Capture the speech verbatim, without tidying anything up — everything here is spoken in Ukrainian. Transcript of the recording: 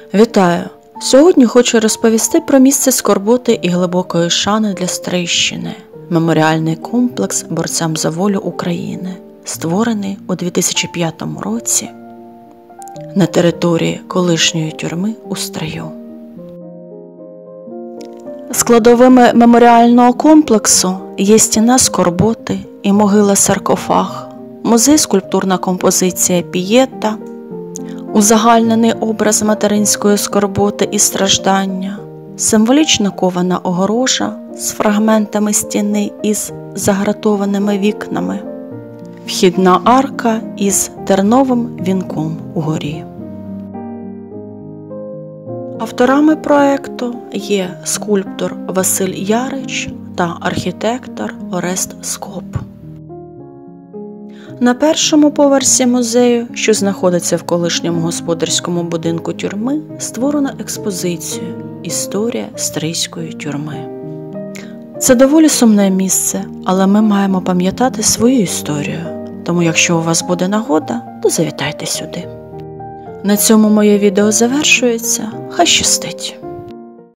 Вітаю! Сьогодні хочу розповісти про місце скорботи і глибокої шани для Стрийщини – меморіальний комплекс борцям за волю України, створений у дві тисячі п'ятому році на території колишньої тюрми у Стрию. Складовими меморіального комплексу є стіна скорботи і могила-саркофаг, музей-скульптурна композиція «Пієта», узагальнений образ материнської скорботи і страждання, символічна кована огорожа з фрагментами стіни із загратованими вікнами, вхідна арка із терновим вінком угорі. Авторами проекту є скульптор Василь Ярич та архітектор Орест Скоп. На першому поверсі музею, що знаходиться в колишньому господарському будинку тюрми, створено експозицію «Історія Стрийської тюрми». Це доволі сумне місце, але ми маємо пам'ятати свою історію, тому якщо у вас буде нагода, то завітайте сюди. На цьому моє відео завершується. Хай щастить!